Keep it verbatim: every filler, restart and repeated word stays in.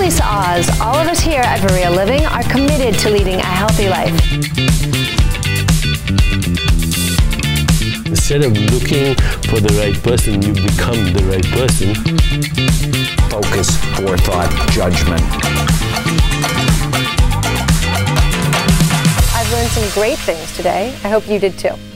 Embrace Oz. All of us here at Varia Living are committed to leading a healthy life. Instead of looking for the right person, you become the right person. Focus, forethought, judgment. I've learned some great things today. I hope you did too.